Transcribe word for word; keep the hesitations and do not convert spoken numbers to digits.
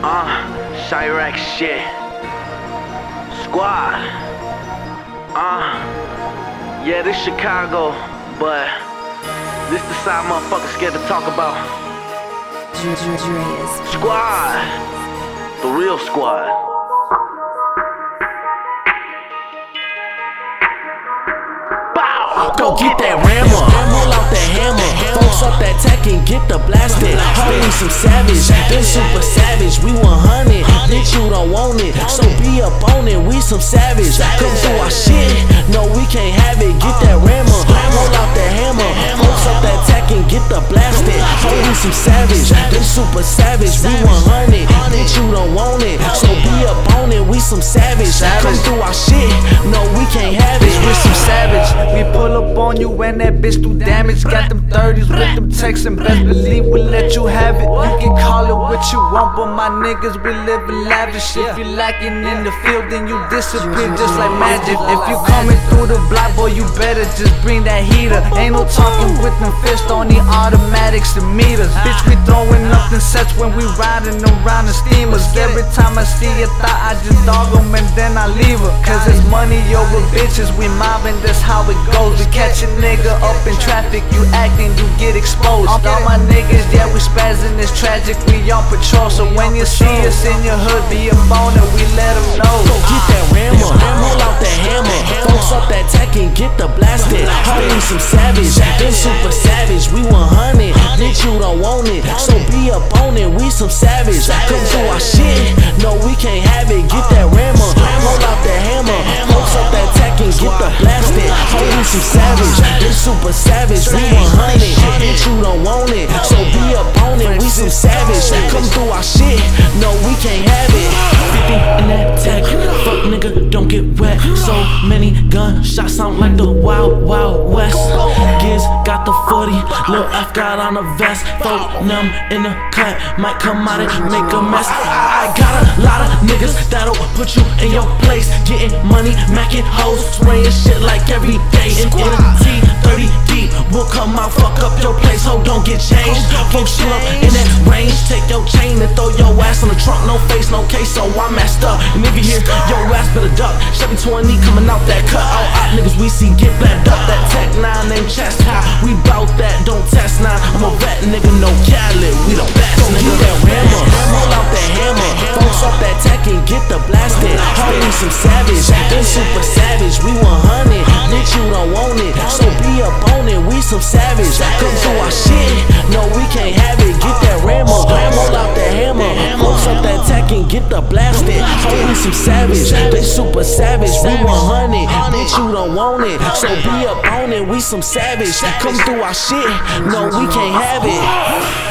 Uh, Chirac shit. Squad. Uh, yeah, this Chicago, but this the side motherfuckers scared to talk about. Squad. The real squad. Go get that rammer, roll out that hammer, folks up that tech and get the blasted. Holy some savage, been super savage. We one hundred, bitch you don't want it, so be up on it. We some savage, come through our shit. No, we can't have it. Get that rammer, roll out that hammer, folks up that tech and get the blasted. Holy some savage, been super savage. We one hundred, bitch you don't want it, so be up on it. We some savage, come through our shit. No, we can't have it. We some savage. We pull up on you and that bitch do damage. Got them thirties with them texts and best believe we'll let you have it. You can call it what you want, but my niggas, we livin' lavish. If you lacking in the field, then you disappear just like magic. If you coming through the block, boy, you better just bring that heater. Ain't no talking with them fists on the automatics and meters. Bitch, we throwing up them sets when we riding around the steamers. Every time I see a thought, I just dog them and then I leave her. Cause it's money over bitches, we mobbing, that's how it goes. We catch a nigga up in traffic, you acting, you get exposed. All my niggas, yeah, we spazzing, it's tragic, we on patrol. So when you see us in your hood, be a boner, we let them know. Go get that rammer, roll out that hammer, folks up that tech and get the blasted. Holy some savage, been super savage. We one hundred, bitch you don't want it, so be up on it. We some savage, come through our shit. No, we can't have it. Get that rammer, roll out that hammer, folks up that tech and get the blasted. Holy some savage, been super savage. We one hundred, bitch you don't want it, so be up on it. We some savage, come through our shit. No, we can't have it. fifty in that tech, fuck nigga, don't get wet. So many gunshots sound like the Wild Wild West. Giz got the forty, Lil F got on a vest. Folk numb in the cut, might come out and make a mess. I got a lot of niggas that'll put you in your place. Getting money, macking hoes, spraying shit like every day. In N T thirty deep, we'll come out, fuck up your place, ho, don't get changed. Folks chill up in that range, take your chain and throw your ass on the trunk. No face, no case, so I'm messed up. And if you hear your ass better duck, Chevy twenty coming out that cut. All out niggas we see get backed up. That tech nine named chest high, we bout that, don't test nine. I'm a vet nigga, no Cali, we the best nigga. That rammer, roll out that hammer, folks up that tech and get the blasted. Holy some savage, been super savage. We one hundred, bitch you don't want it, so be up on it. We some savage, come through our shit. No, we can't have it. Get that rammer, roll out that hammer, folks up that tech and get the blasted. Holy some savage, been super savage. We one hundred, bitch you don't want it, so be up on it. We some savage, come through our shit. No, we can't have it.